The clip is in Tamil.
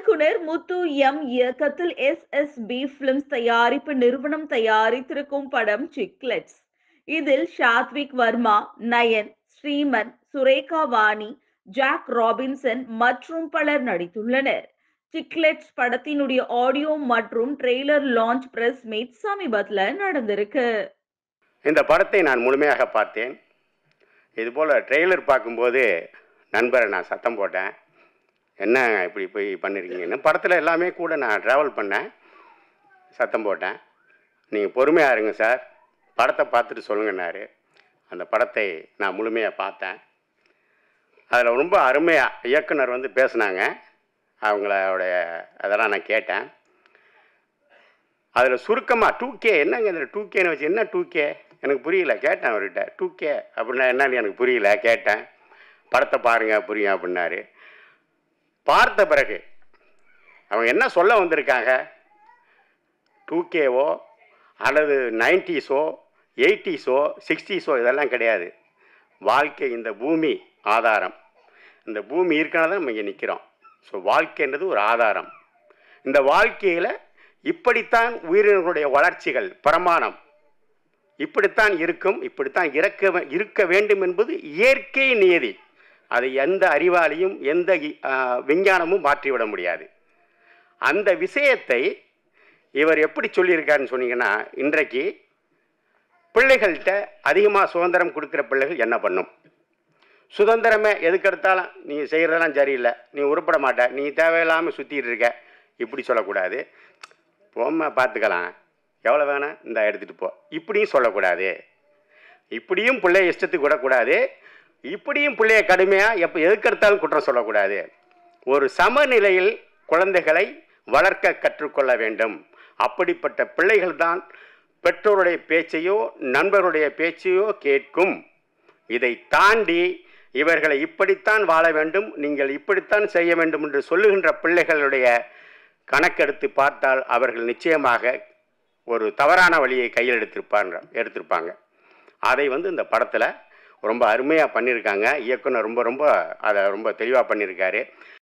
இயக்குனர் முத்து எம் இயக்கத்தில் SSB பிலிம்ஸ் தயாரிப்பு நிறுவனம் தயாரித்திருக்கும் படம் சிக்லெட்ஸ். இதில் சாத்விக் வர்மா, நயன், ஸ்ரீமன், சுரேகா வாணி, ஜாக் ராபின்சன் மற்றும் பலர் நடித்துள்ளனர். சிக்லெட்ஸ் படத்தினுடைய ஆடியோ மற்றும் ட்ரெய்லர் லான்ச் பிரஸ் மீட் சமீபத்தில் நடந்திருக்கு. இந்த படத்தை நான் முழுமையாக பார்த்தேன். இதுபோல் ட்ரெய்லர் பார்க்கும்போது நண்பரை நான் சத்தம் போட்டேன், என்ன இப்படி போய் பண்ணியிருக்கீங்கன்னு. படத்தில் எல்லாமே கூட நான் ட்ராவல் பண்ணேன், சத்தம் போட்டேன். நீங்கள் பொறுமையாக இருங்க சார், படத்தை பார்த்துட்டு சொல்லுங்கன்னாரு. அந்த படத்தை நான் முழுமையாக பார்த்தேன். அதில் ரொம்ப அருமையாக இயக்குனர் வந்து பேசுனாங்க. அவங்களோடைய அதெல்லாம் நான் கேட்டேன். அதில் சுருக்கமாக 2K என்னங்க இந்த 2Kன்னு வச்சு என்ன 2K எனக்கு புரியல. கேட்டேன் அவர்கிட்ட, 2K அப்படின்னா என்னன்னு எனக்கு புரியல. கேட்டேன், படத்தை பாருங்கள் புரியும் அப்படின்னாரு. பார்த்த பிறகு அவங்க என்ன சொல்ல வந்திருக்காங்க, 2Kவோ அல்லது 90s-ஓ 80s-ஓ 60s-ஓ இதெல்லாம் கிடையாது. வாழ்க்கை இந்த பூமி ஆதாரம். இந்த பூமி இருக்கனால தான் நம்ம இங்கே நிற்கிறோம். ஸோ வாழ்க்கைன்றது ஒரு ஆதாரம். இந்த வாழ்க்கையில் இப்படித்தான் உயிரினங்களுடைய வளர்ச்சிகள் பிரமாணம் இப்படித்தான் இருக்கும், இப்படித்தான் இருக்க வேண்டும் என்பது இயற்கை நியதி. அதை எந்த அறிவாளியும் எந்த விஞ்ஞானமும் மாற்றிவிட முடியாது. அந்த விஷயத்தை இவர் எப்படி சொல்லியிருக்காருன்னு சொன்னீங்கன்னா, இன்றைக்கு பிள்ளைகள்கிட்ட அதிகமாக சுதந்திரம் கொடுக்குற பிள்ளைகள் என்ன பண்ணும்? சுதந்திரமே எதுக்கெடுத்தாலும் நீ செய்கிறதெல்லாம் சரியில்லை, நீ உருப்பட மாட்ட, நீ தேவையில்லாமல் சுற்றிட்டு இருக்க, இப்படி சொல்லக்கூடாது. போம்மா பார்த்துக்கலாம், எவ்வளோ வேணாம் இந்த எடுத்துகிட்டு போ, இப்படியும் சொல்லக்கூடாது. இப்படியும் பிள்ளைய இஷ்டத்துக்கு விடக்கூடாது, இப்படியும் பிள்ளைய கடுமையாக எதுக்கெடுத்தாலும் குற்றம் சொல்லக்கூடாது. ஒரு சமநிலையில் குழந்தைகளை வளர்க்க கற்றுக்கொள்ள வேண்டும். அப்படிப்பட்ட பிள்ளைகள் தான் பெற்றோருடைய பேச்சையோ நண்பருடைய பேச்சையோ கேட்கும். இதை தாண்டி இவர்களை இப்படித்தான் வாழ வேண்டும், நீங்கள் இப்படித்தான் செய்ய வேண்டும் என்று சொல்லுகின்ற பிள்ளைகளுடைய கணக்கெடுத்து பார்த்தால் அவர்கள் நிச்சயமாக ஒரு தவறான வழியை கையில் எடுத்திருப்பாங்க. அதை வந்து இந்த படத்தில் ரொம்ப அருமையாக பண்ணியிருக்காங்க. இயக்குனர் ரொம்ப அதை ரொம்ப தெளிவாக பண்ணியிருக்காரு.